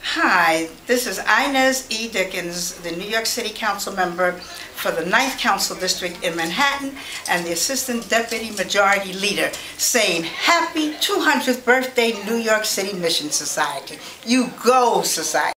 Hi, this is Inez E. Dickens, the New York City Council member for the 9th Council District in Manhattan and the Assistant Deputy Majority Leader, saying happy 200th birthday New York City Mission Society. You go, Society.